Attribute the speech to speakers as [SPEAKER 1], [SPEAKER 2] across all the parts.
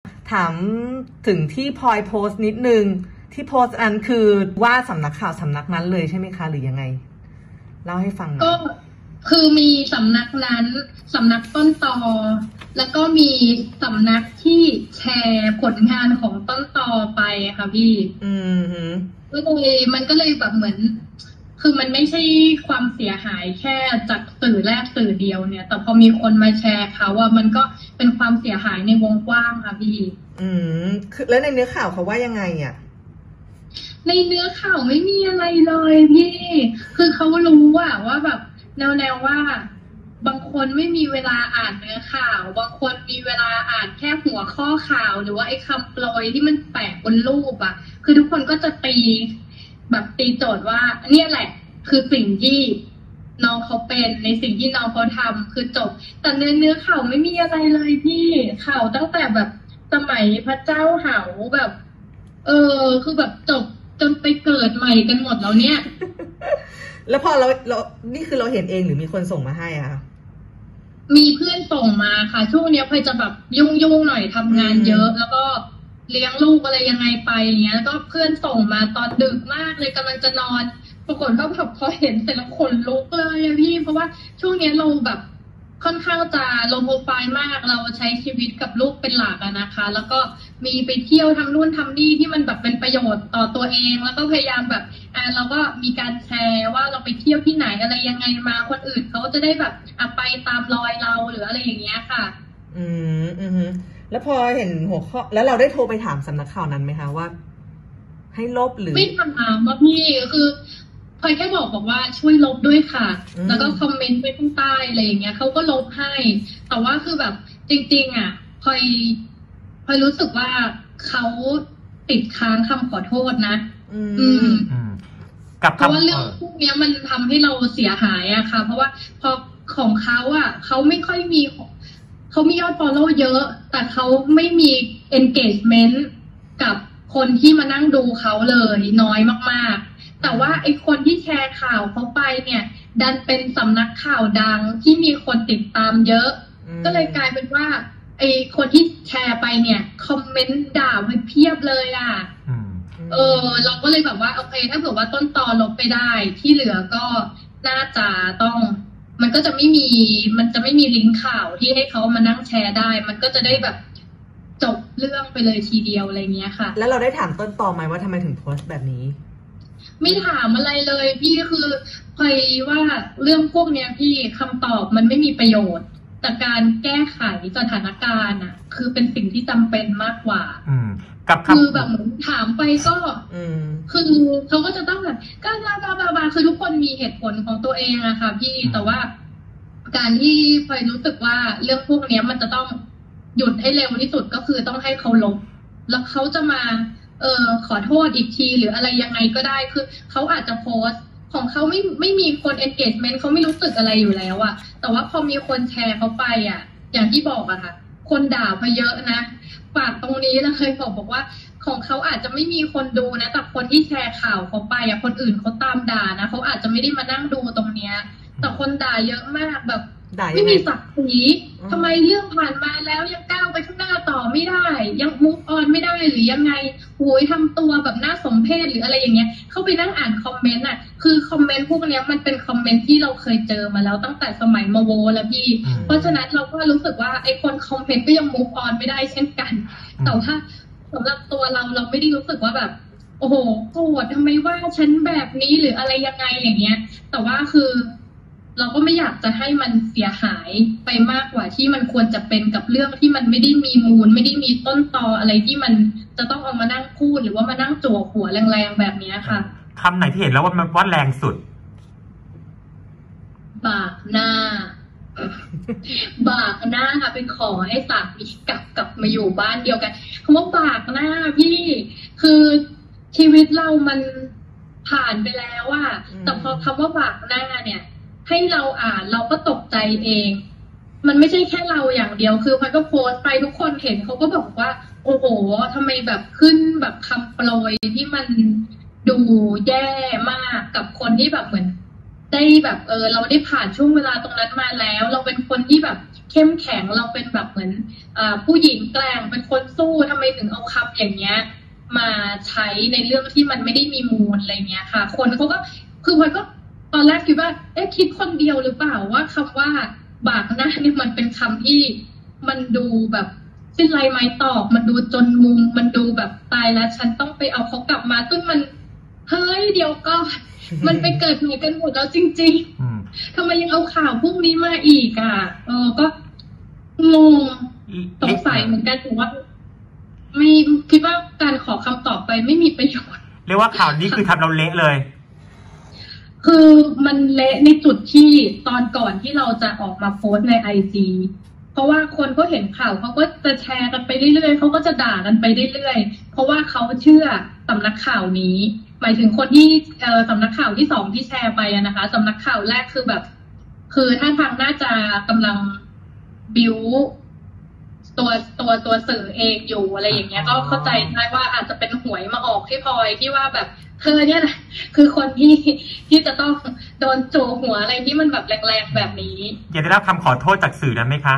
[SPEAKER 1] ถามถึงที่พลอยโพสต์นิดนึงที่โพสต์อันคือว่าสำนักข่าวสำนักนั้นเลยใช่ไหมคะหรือยังไงเล่าให้ฟังหน่อย
[SPEAKER 2] ก็คือมีสำนักนั้นสำนักต้นตอแล้วก็มีสำนักที่แชร์ผลงานของต้นตอไปค่ะพี่ก็เลยมันก็เลยแบบเหมือนคือมันไม่ใช่ความเสียหายแค่จากสื่อแรกสื่อเดียวเนี่ยแต่พอมีคนมาแชร์เขาว่ามันก็เป็นความเสียหายในวงกว้างค่ะพี่
[SPEAKER 1] แล้วในเนื้อข่าวเขาว่ายังไงอ่ะ
[SPEAKER 2] ในเนื้อข่าวไม่มีอะไรเลยพี่คือเขารู้ว่าแบบแนวว่าบางคนไม่มีเวลาอ่านเนื้อข่าวบางคนมีเวลาอ่านแค่หัวข้อข่าวหรือว่าไอ้คำโปรยที่มันแปะบนรูปอ่ะคือทุกคนก็จะตีโจทย์ว่าเนี่ยแหละคือสิ่งที่น้องเขาเป็นในสิ่งที่น้องเขาทำคือจบแต่เนื้อข่าวไม่มีอะไรเลยพี่ข่าวตั้งแต่แบบสมัยพระเจ้าเหาแบบคือแบบจบจนไปเกิดใหม่กันหมดแล้วเนี่ย
[SPEAKER 1] แล้วพอเรานี่คือเราเห็นเองหรือมีคนส่งมาให้อะ
[SPEAKER 2] มีเพื่อนส่งมาค่ะช่วงนี้พลอยจะแบบยุ่งหน่อยทำงานเยอะแล้วก็เลี้ยงลูกอะไรยังไงไปอย่างเงี้ยแล้วก็เพื่อนส่งมาตอนดึกมากเลยกำลังจะนอนปรากฏว่าแบบพอเห็นเสร็จแล้วขนลุกเลยอะพี่เพราะว่าช่วงนี้เราแบบค่อนข้างจะโลโปรไฟล์มากเราใช้ชีวิตกับลูกเป็นหลักนะคะแล้วก็มีไปเที่ยวทำนู่นทำนี่ที่มันแบบเป็นประโยชน์ต่อตัวเองแล้วก็พยายามแบบเราก็มีการแชร์ว่าเราไปเที่ยวที่ไหนอะไรยังไงมาคนอื่นเขาจะได้แบบไปตามรอยเราหรืออะไรอย่างเงี้ยค่ะ
[SPEAKER 1] แล้วพอเห็นหัวข้อแล้วเราได้โทรไปถามสำนักข่าวนั้นไหมคะว่าให้ลบหรือ
[SPEAKER 2] ไม่ถามว่าพี่คือพลอยแค่บอกว่าช่วยลบด้วยค่ะแล้วก็คอมเมนต์ไว้ข้างใต้อะไรอย่างเงี้ยเขาก็ลบให้แต่ว่าคือแบบจริงๆพลอยรู้สึกว่าเขาติดค้างคำขอโทษนะเพราะว่าเรื่องพวกนี้มันทำให้เราเสียหายอะค่ะเพราะว่าพอของเขาเขาไม่ค่อยมีเขามียอด follow เยอะแต่เขาไม่มี engagement กับคนที่มานั่งดูเขาเลยน้อยมากๆแต่ว่าไอ้คนที่แชร์ข่าวเขาไปเนี่ยดันเป็นสำนักข่าวดังที่มีคนติดตามเยอะก็เลยกลายเป็นว่าไอ้คนที่แชร์ไปเนี่ยคอมเมนต์ด่าไปเพียบเลยเราก็เลยแบบว่าโอเคถ้าเผื่อว่าต้นตอลบไปได้ที่เหลือก็น่าจะต้องมันจะไม่มีลิงก์ข่าวที่ให้เขามานั่งแชร์ได้มันก็จะได้แบบจบเรื่องไปเลยทีเดียวอะไรเงี้ยค่ะ
[SPEAKER 1] แล้วเราได้ถามต้นตอไหมว่าทำไมถึงโพสต์แบบนี้
[SPEAKER 2] ไม่ถามอะไรเลยพี่คือพยว่าเรื่องพวกเนี้ยพี่คำตอบมันไม่มีประโยชน์แต่การแก้ไขสถานการณ์คือเป็นสิ่งที่จำเป็นมากกว่าคือแบบเหมือนถามไปก็คือเขาก็จะต้องแบบก็บาคือทุกคนมีเหตุผลของตัวเองอะค่ะพี่แต่ว่าการที่พลอยรู้สึกว่าเรื่องพวกนี้มันจะต้องหยุดให้เร็วที่สุดก็คือต้องให้เขาลบแล้วเขาจะมาขอโทษอีกทีหรืออะไรยังไงก็ได้คือเขาอาจจะโพสต์ของเขาไม่มีคน engagement เขาไม่รู้สึกอะไรอยู่แล้วอะแต่ว่าพอมีคนแชร์เขาไปอย่างที่บอกอะค่ะคนด่าไปเยอะนะฝากตรงนี้นะเคยบอกว่าของเขาอาจจะไม่มีคนดูนะแต่คนที่แชร์ข่าวเขาไปคนอื่นเขาตามด่านะเขาอาจจะไม่ได้มานั่งดูตรงเนี้ยแต่คนด่าเยอะมากแบบไม่มีศักดิ์ศรีทำไมเรื่องผ่านมาแล้วยังก้าวไปข้างหน้าต่อไม่ได้ยัง move on ไม่ได้หรือยังไงโวยทำตัวแบบน่าสมเพชหรืออะไรอย่างเงี้ยเข้าไปนั่งอ่านคอมเมนต์คือคอมเมนต์พวกนี้มันเป็นคอมเมนต์ที่เราเคยเจอมาแล้วตั้งแต่สมัยมาโวแล้วพี่เพราะฉะนั้นเราก็รู้สึกว่าไอ้คนคอมเมนต์ก็ยัง move on ไม่ได้เช่นกันแต่ว่าสำหรับตัวเราไม่ได้รู้สึกว่าแบบโอ้โหโกรธทำไมว่าฉันแบบนี้หรืออะไรยังไงอย่างเงี้ยแต่ว่าคือเราก็ไม่อยากจะให้มันเสียหายไปมากกว่าที่มันควรจะเป็นกับเรื่องที่มันไม่ได้มีมูลไม่ได้มีต้นตออะไรที่มันจะต้องเอามานั่งพูดหรือว่ามานั่งจั่วหัวแรงๆแบบนี้ค่ะ
[SPEAKER 3] คำไหนที่เห็นแล้วว่าแรงสุด
[SPEAKER 2] บากหน้าค่ะเป็นขอให้สามีกลับมาอยู่บ้านเดียวกันคำว่าบากหน้าพี่คือชีวิตเรามันผ่านไปแล้วแต่พอคำว่าบากหน้าเนี่ยให้เราอ่านเราก็ตกใจเองมันไม่ใช่แค่เราอย่างเดียวคือพลอยก็โพสต์ไปทุกคนเห็นเขาก็บอกว่าโอ้โหทำไมแบบขึ้นแบบคำโปรยที่มันดูแย่มากกับคนที่แบบเหมือนได้แบบเราได้ผ่านช่วงเวลาตรงนั้นมาแล้วเราเป็นคนที่แบบเข้มแข็งเราเป็นแบบเหมือนผู้หญิงแกร่งเป็นคนสู้ถึงเอาคำอย่างเงี้ยมาใช้ในเรื่องที่มันไม่ได้มีมูลอะไรเงี้ยค่ะคนเขาก็คือพลอยก็ตอนแรกคิดว่าคิดคนเดียวหรือเปล่าว่าคำว่าบากหน้าเนี่ยมันเป็นคำที่มันดูแบบสิ้นไรไม้ตอกมันดูจนมุมมันดูแบบตายแล้วฉันต้องไปเอาเขากลับมาซึ่งมันเฮ้ยเดี๋ยวก็มันไปเกิดเหตุกันหมดแล้วจริงๆทำไมยังเอาข่าวพวกนี้มาอีกอ่ะก็งงสงสัยเหมือนกันถือว่าไม่คิดว่าการขอคำตอบไปไม่มีประโยชน์
[SPEAKER 3] เรียกว่าข่าวนี้คือทำเราเละเลย
[SPEAKER 2] คือมันเละในจุดที่ตอนก่อนที่เราจะออกมาโพสในIGเพราะว่าคนก็เห็นข่าวเขาก็จะแชร์กันไปเรื่อยๆเขาก็จะด่ากันไปเรื่อยๆเพราะว่าเขาเชื่อสำนักข่าวนี้หมายถึงคนที่สำนักข่าวที่2ที่แชร์ไปนะคะสำนักข่าวแรกคือแบบคือท่าทางน่าจะกำลังบิวตัวสื่อเองอยู่อะไรอย่างเงี้ยก็เข้าใจได้ว่าอาจจะเป็นหวยมาออกที่พลอยที่ว่าแบบเธอเนี่ยนะคือคนที่จะต้องโดนโจหัวอะไรที่มันแบบแรงๆแบบนี้
[SPEAKER 3] อยากได้รับคำขอโทษจากสื่อนั้นไหมคะ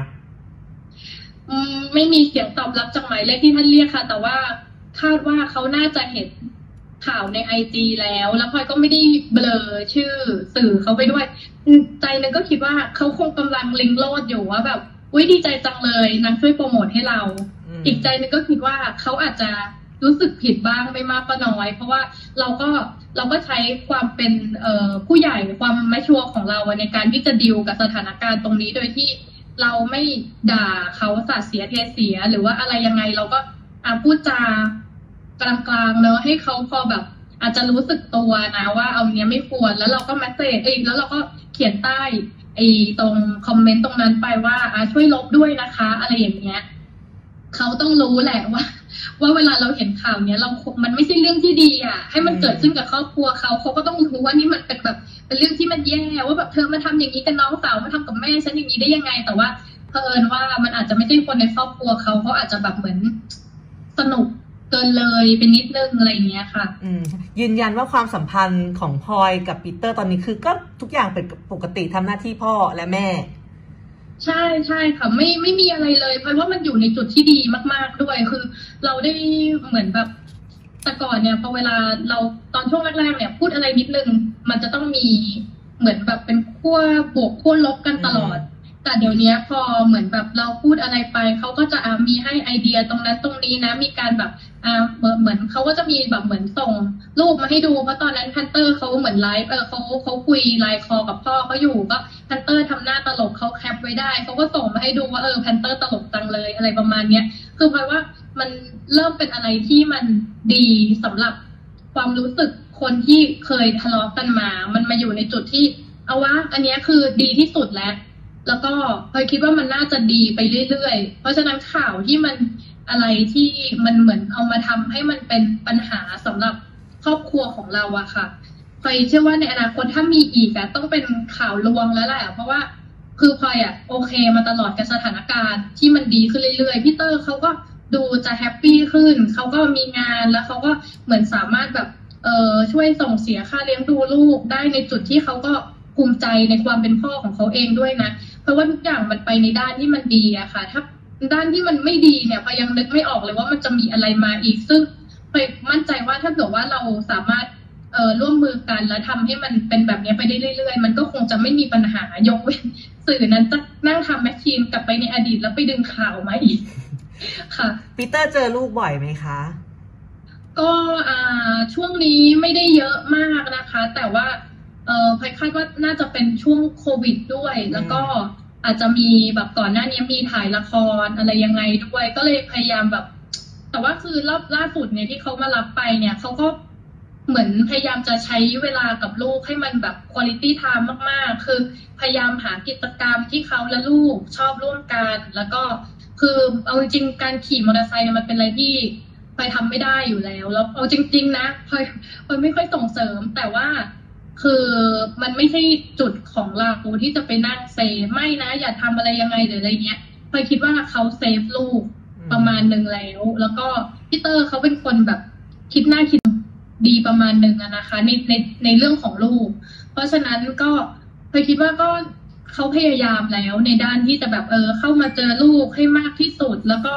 [SPEAKER 2] ไม่มีเสียงตอบรับจากหมายเลขที่ท่านเรียกค่ะแต่ว่าคาดว่าเขาน่าจะเห็นข่าวในIGแล้วพลอยก็ไม่ได้เบลอชื่อสื่อเขาไปด้วยใจนึงก็คิดว่าเขาคงกำลังลิงโลดอยู่ว่าแบบอุ๊ยดีใจจังเลยนางช่วยโปรโมทให้เราอีกใจนึงก็คิดว่าเขาอาจจะรู้สึกผิดบ้างไม่มากก็น้อยเพราะว่าเราก็ใช้ความเป็นผู้ใหญ่ความแมชชัวร์ของเราในการที่จะดีลกับสถานการณ์ตรงนี้โดยที่เราไม่ด่าเขาสาดเสียเทเสียหรือว่าอะไรยังไงเราก็พูดจากลางๆเนอะให้เขาพอแบบอาจจะรู้สึกตัวนะว่าเอาเนี้ยไม่ควรแล้วเราก็แมสเสจแล้วเราก็เขียนใต้ตรงคอมเมนต์ตรงนั้นไปว่าช่วยลบด้วยนะคะอะไรอย่างเงี้ยเขาต้องรู้แหละว่าเวลาเราเห็นข่าวเนี้ยมันไม่ใช่เรื่องที่ดีให้มันเกิดขึ้นกับครอบครัวเขาก็ต้องรู้ว่านี่มันเป็นแบบเป็นเรื่องที่มันแย่ว่าแบบเธอมาทำอย่างนี้กับน้องสาวมาทำกับแม่ฉันอย่างนี้ได้ยังไงแต่ว่าเผอิญว่ามันอาจจะไม่ใช่คนในครอบครัวเขาอาจจะแบบเหมือนสนุกเกินเลยเป็นนิดนึงอะไรอย่างเงี้ยค่ะ
[SPEAKER 1] ยืนยันว่าความสัมพันธ์ของพลอยกับปีเตอร์ตอนนี้คือก็ทุกอย่างเป็นปกติทำหน้าที่พ่อและแม่
[SPEAKER 2] ใช่ค่ะไม่มีอะไรเลยเพราะว่ามันอยู่ในจุดที่ดีมากๆด้วยคือเราได้เหมือนแบบแต่ก่อนเนี่ยพอเวลาเราตอนช่วงแรกๆเนี่ยพูดอะไรนิดนึงมันจะต้องมีเหมือนแบบเป็นขั้วบวกขั้วลบกันตลอดแต่เดี๋ยวนี้พอเหมือนแบบเราพูดอะไรไปเขาก็จะมีให้ไอเดียตรงนั้นตรงนี้นะมีการแบบเหมือนเขาก็จะมีแบบเหมือนส่งรูปมาให้ดูเพราะตอนนั้นพันเตอร์เขาเหมือนไลฟ์เขาคุยไลน์คอลกับพ่อเขาอยู่ก็พันเตอร์ทำหน้าตลกเขาแคปไว้ได้เขาก็ส่งมาให้ดูว่าพันเตอร์ตลกจังเลยอะไรประมาณเนี้ยคือเพราะว่ามันเริ่มเป็นอะไรที่มันดีสำหรับความรู้สึกคนที่เคยทะเลาะกันมามันมาอยู่ในจุดที่เอาวะอันนี้คือดีที่สุดแล้วก็พลอยคิดว่ามันน่าจะดีไปเรื่อยๆเพราะฉะนั้นข่าวที่มันอะไรที่มันเหมือนเอามาทำให้มันเป็นปัญหาสำหรับครอบครัวของเราอะค่ะพลอยเชื่อว่าในอนาคตถ้ามีอีกต้องเป็นข่าวลวงแล้วแหละเพราะว่าคือพลอยโอเคมาตลอดกับสถานการณ์ที่มันดีขึ้นเรื่อยๆพี่เตอร์เขาก็ดูจะแฮปปี้ขึ้นเขาก็มีงานแล้วเขาก็เหมือนสามารถแบบช่วยส่งเสียค่าเลี้ยงดูลูกได้ในจุดที่เขาก็ภูมิใจในความเป็นพ่อของเขาเองด้วยนะเพราะว่าทุกอย่างมันไปในด้านที่มันดีอะค่ะถ้าด้านที่มันไม่ดีเนี่ยพอยังนึกไม่ออกเลยว่ามันจะมีอะไรมาอีกซึ่งพอมั่นใจว่าถ้าเกิดว่าเราสามารถร่วมมือกันและทำให้มันเป็นแบบนี้ไปได้เรื่อยๆมันก็คงจะไม่มีปัญหายกเว้นสื่อนั้นจะนั่งทำแมชชีนกลับไปในอดีตแล้วไปดึงข่าวมาอีกค่ะ
[SPEAKER 1] ปีเตอร์เจอลูกบ่อยไหมคะ
[SPEAKER 2] ก็ช่วงนี้ไม่ได้เยอะมากนะคะแต่ว่าพลอยคาดว่าน่าจะเป็นช่วงโควิดด้วยแล้วก็อาจจะมีแบบก่อนหน้านี้มีถ่ายละครอะไรยังไงด้วยก็เลยพยายามแบบแต่ว่าคือรอบล่าสุดเนี่ยที่เขามารับไปเนี่ยเขาก็เหมือนพยายามจะใช้เวลากับลูกให้มันแบบ quality time มากๆคือพยายามหากิจกรรมที่เขาและลูกชอบร่วมกันแล้วก็คือเอาจริงการขี่มอเตอร์ไซค์เนี่ยมันเป็นอะไรที่พลอยทำไม่ได้อยู่แล้วเอาจริงๆนะพลอยไม่ค่อยส่งเสริมแต่ว่าคือมันไม่ใช่จุดของเราที่จะไปนั่งเซฟไม่นะอย่าทำอะไรยังไงหรืออะไรเงี้ยพลอยคิดว่าเขาเซฟลูกประมาณนึงแล้วก็พี่เตอร์เขาเป็นคนแบบคิดหน้าคิดดีประมาณนึงนะคะในเรื่องของลูกเพราะฉะนั้นก็พลอยคิดว่าก็เขาพยายามแล้วในด้านที่จะแบบเข้ามาเจอลูกให้มากที่สุดแล้วก็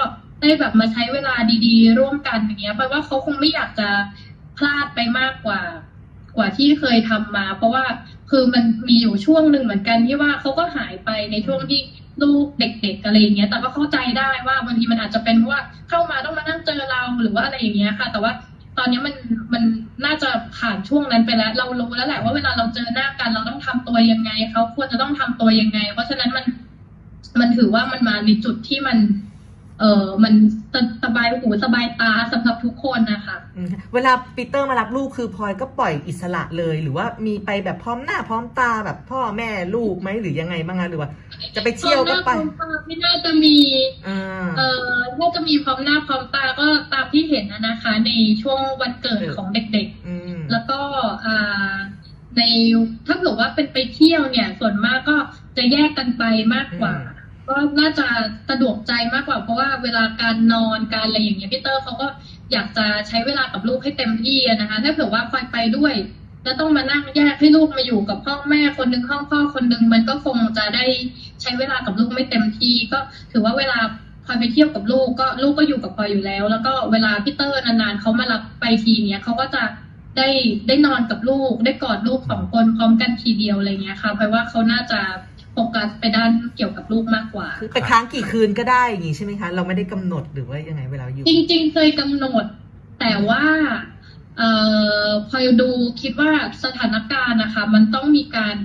[SPEAKER 2] ได้แบบมาใช้เวลาดีๆร่วมกันอย่างเงี้ยเพราะว่าเขาคงไม่อยากจะพลาดไปมากกว่าที่เคยทำมา เพราะว่าคือมันมีอยู่ช่วงหนึ่งเหมือนกันที่ว่าเขาก็หายไปในช่วงที่ลูกเด็กๆอะไรอย่างเงี้ยแต่ก็เข้าใจได้ว่าบางทีมันอาจจะเป็นเพราะว่าเข้ามาต้องมานั่งเจอเราหรือว่าอะไรอย่างเงี้ยค่ะแต่ว่าตอนนี้มันน่าจะผ่านช่วงนั้นไปแล้วเรารู้แล้วแหละว่าเวลาเราเจอหน้ากันเราต้องทำตัวยังไงเขาควรจะต้องทำตัวยังไงเพราะฉะนั้นมันถือว่ามันมาในจุดที่มันสบายหูสบายตาสำหรับทุกคนนะคะ
[SPEAKER 1] เวลาปีเตอร์มารับลูกคือพลอยก็ปล่อยอิสระเลยหรือว่ามีไปแบบพร้อมหน้าพร้อมตาแบบพ่อแม่ลูกไหมหรือยังไงบ้างคะหรือว่าจะไปเที่ยวก็ไป
[SPEAKER 2] ไม่น่าจะมีน่าจะมีพร้อมหน้าพร้อมตาก็ตามที่เห็นนะคะในช่วงวันเกิดของเด็กๆแล้วก็ในถ้าเกิดว่าเป็นไปเที่ยวเนี่ยส่วนมากก็จะแยกกันไปมากกว่าก็น่าจะสะดวกใจมากกว่าเพราะว่าเวลาการนอนการอะไรอย่างเงี้ยพี่เตอร์เขาก็อยากจะใช้เวลากับลูกให้เต็มที่นะคะถ้าเผื่อว่าพลอยไปด้วยแล้วต้องมานั่งแยกให้ลูกมาอยู่กับพ่อแม่คนนึงพ่อคนนึงมันก็คงจะได้ใช้เวลากับลูกไม่เต็มที่ก็ถือว่าเวลาพลอยไปเที่ยวกับลูกก็อยู่กับพลอยอยู่แล้วแล้วก็เวลาพี่เตอร์นานๆเขามารับไปทีเนี้ยเขาก็จะได้นอนกับลูกได้กอดลูก2 คนพร้อมกันทีเดียวอะไรเงี้ยค่ะเพราะว่าเขาน่าจะโฟกัสไปด้านเกี่ยวกับลูกมากกว่า
[SPEAKER 1] คือไปค้างกี่คืนก็ได้อย่างนี้ใช่ไหมคะเราไม่ได้กำหนดหรือว่ายังไงเวลาอยู่
[SPEAKER 2] จริงๆเคยกำหนดแต่ว่าพอดูคิดว่าสถานการณ์นะคะมันต้องมีการ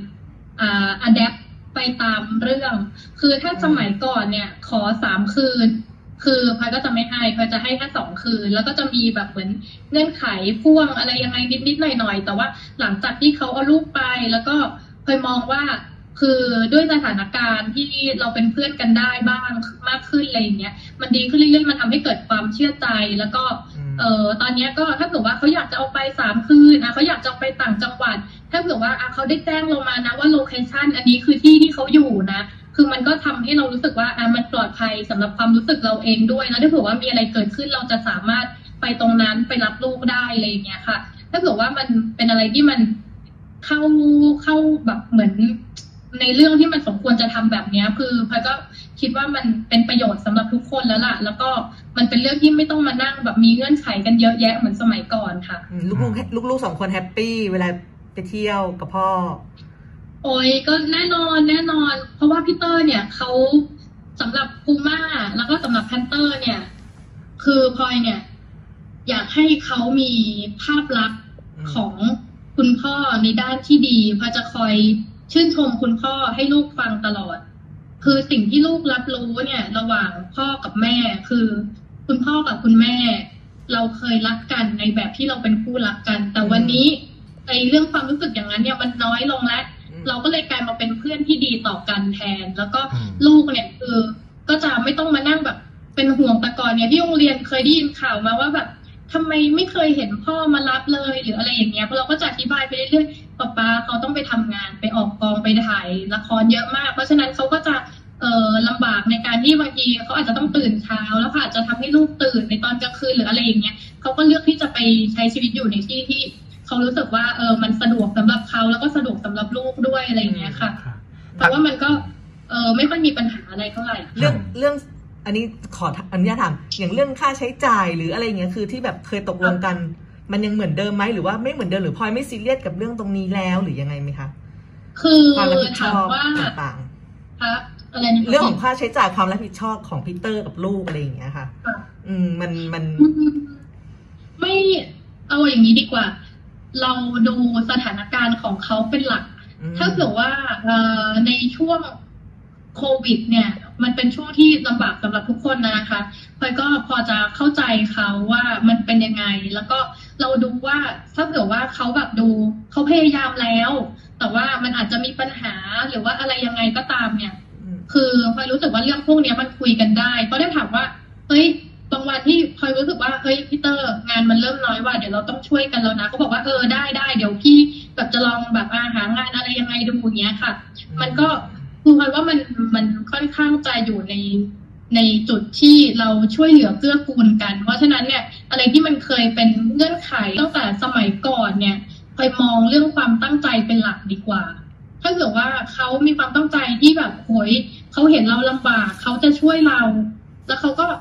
[SPEAKER 2] adapt ไปตามเรื่องคือถ้าสมัยก่อนเนี่ยขอ3 คืนคือพลอยก็จะไม่ให้พลอยจะให้แค่2 คืนแล้วก็จะมีแบบเหมือนเงื่อนไขพ่วงอะไรยังไงนิดๆหน่อยๆแต่ว่าหลังจากที่เขาเอาลูกไปแล้วก็พลอยมองว่าคือด้วยสถานการณ์ที่เราเป็นเพื่อนกันได้บ้างมากขึ้นอะไรอย่างเงี้ยมันดีขึ้นเรื่อยๆมันทำให้เกิดความเชื่อใจแล้วก็ตอนนี้ก็ถ้าเกิดว่าเขาอยากจะเอาไป3 คืนเขาอยากจะไปต่างจังหวัดถ้าเกิดว่าเขาได้แจ้งเรามานะว่าโลเคชั่นอันนี้คือที่เขาอยู่นะคือมันก็ทำให้เรารู้สึกว่ามันปลอดภัยสำหรับความรู้สึกเราเองด้วยแล้วถ้าเกิดว่ามีอะไรเกิดขึ้นเราจะสามารถไปตรงนั้นไปรับลูกได้อะไรอย่างเงี้ยค่ะถ้าเกิดว่ามันเป็นอะไรที่มันเข้าแบบเหมือนในเรื่องที่มันสมควรจะทำแบบนี้คือพลอยก็คิดว่ามันเป็นประโยชน์สำหรับทุกคนแล้วล่ะแล้วก็มันเป็นเรื่องที่ไม่ต้องมานั่งแบบมีเงื่อนไขกันเยอะแยะเหมือนสมัยก่อนค่ะ
[SPEAKER 1] ลูก2 คนแฮปปี้เวลาไปเที่ยวกับพ่อ
[SPEAKER 2] โอ้ยก็แน่นอนเพราะว่าพี่เตอร์เนี่ยเขาสำหรับพูม่าแล้วก็สำหรับแพนเตอร์เนี่ยคือพลอยเนี่ยอยากให้เขามีภาพลักษณ์ของคุณพ่อในด้านที่ดีพลอยจะคอยชื่นชมคุณพ่อให้ลูกฟังตลอดคือสิ่งที่ลูกรับรู้เนี่ยระหว่างพ่อกับแม่คือคุณพ่อกับคุณแม่เราเคยรักกันในแบบที่เราเป็นคู่รักกันแต่วันนี้ไอ้เรื่องความรู้สึกอย่างนั้นเนี่ยมันน้อยลงแล้วเราก็เลยกลายมาเป็นเพื่อนที่ดีต่อกันแทนแล้วก็ลูกเนี่ยคือก็จะไม่ต้องมานั่งแบบเป็นห่วงแต่ก่อนเนี่ยที่โรงเรียนเคยได้ยินข่าวมาว่าแบบทำไมไม่เคยเห็นพ่อมารับเลยหรืออะไรอย่างเงี้ยเราก็จะอธิบายไปเรื่อยๆป้าเขาต้องไปทำงานไปออกกองไปถ่ายละครเยอะมากเพราะฉะนั้นเขาก็จะลำบากในการที่บางทีเขาอาจจะต้องตื่นเช้าแล้วอาจจะทำให้ลูกตื่นในตอนกลางคืนหรืออะไรอย่างเงี้ยเขาก็เลือกที่จะไปใช้ชีวิตอยู่ในที่เขารู้สึกว่ามันสะดวกสำหรับเขาแล้วก็สะดวกสำหรับลูกด้วยอะไรอย่างเงี้ยค่ะแต่ว่ามันก็ไม่ค่อยมีปัญหาอะไรเท่าไหร่
[SPEAKER 1] เรื่องอันนี้ขออนุญาตถามอย่างเรื่องค่าใช้จ่ายหรืออะไรเงี้ยคือที่แบบเคยตกลงกันมันยังเหมือนเดิมไหมหรือว่าไม่เหมือนเดิมหรือพลอยไม่ซีเรียสกับเรื่องตรงนี้แล้วหรือยังไงไหมคะ
[SPEAKER 2] คือความรับผิดชอบ
[SPEAKER 1] ต่าง
[SPEAKER 2] ๆคะอะไรนะ
[SPEAKER 1] เรื่องของค่าใช้จ่ายความรับผิดชอบของพีเตอร์กับลูกอะไรอย่างเงี้ยค่ะมัน
[SPEAKER 2] ไม่เอาอย่างนี้ดีกว่าเราดูสถานการณ์ของเขาเป็นหลักถ้าเกิดว่าในช่วงโควิดเนี่ยมันเป็นช่วงที่ลำบากสำหรับทุกคนนะคะพลอยก็พอจะเข้าใจเขาว่ามันเป็นยังไงแล้วก็เราดูว่าถ้าเกิดว่าเขาแบบดูเขาพยายามแล้วแต่ว่ามันอาจจะมีปัญหาหรือว่าอะไรยังไงก็ตามเนี่ยคือพลอยรู้สึกว่าเรื่องพวกนี้มันคุยกันได้ก็ได้ถามว่าเฮ้ยบางวันที่พลอยรู้สึกว่าเฮ้ยพี่เตอร์งานมันเริ่มน้อยว่ะเดี๋ยวเราต้องช่วยกันแล้วนะเขาบอกว่าได้เดี๋ยวพี่แบบจะลองแบบหางานอะไรยังไงดูอย่างเงี้ยค่ะมันก็คือพลอยว่ามันค่อนข้างจะอยู่ในจุดที่เราช่วยเหลือเกื้อกูลกันเพราะฉะนั้นเนี่ยอะไรที่มันเคยเป็นเงื่อนไขตั้งแต่สมัยก่อนเนี่ยพลอยมองเรื่องความตั้งใจเป็นหลักดีกว่าถ้าเกิดว่าเขามีความตั้งใจที่แบบโหยเขาเห็นเราลำบากเขาจะช่วยเราแล้วเขาก็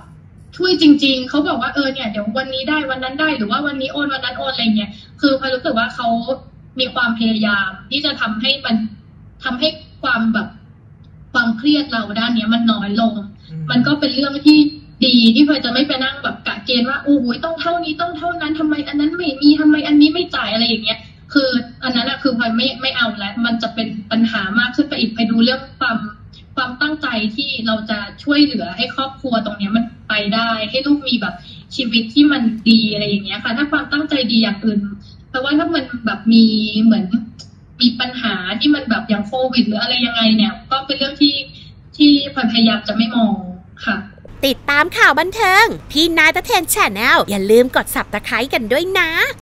[SPEAKER 2] ช่วยจริงๆเขาบอกว่าเนี่ยเดี๋ยววันนี้ได้วันนั้นได้หรือว่าวันนี้โอนวันนั้นโอนอะไรเงี้ยคือพลอยรู้สึกว่าเขามีความพยายามที่จะทำให้ความแบบความเครียดเราด้านเนี้ยมันน้อยลงมันก็เป็นเรื่องที่ดีที่พลอยจะไม่ไปนั่งแบบกะเกณฑ์ว่าโอ้โหต้องเท่านี้ต้องเท่านั้นทำไมอันนั้นไม่มีทำไมอันนี้ไม่จ่ายอะไรอย่างเงี้ยคืออันนั้นคือพลอยไม่เอาแล้วมันจะเป็นปัญหามากขึ้นไปอีกไปดูเรื่องความตั้งใจที่เราจะช่วยเหลือให้ครอบครัวตรงนี้มันไปได้ให้ลูกมีแบบชีวิตที่มันดีอะไรอย่างเงี้ยค่ะถ้าความตั้งใจดีอย่างอื่นแปลว่าถ้ามันแบบมีเหมือนมีปัญหาที่มันแบบอย่างโควิดหรืออะไรยังไงเนี่ยก็เป็นเรื่องที่พยายามจะไม่มองค่ะ
[SPEAKER 4] ติดตามข่าวบันเทิงพี่นายตะเทน Channel อย่าลืมกด Subscribe กันด้วยนะ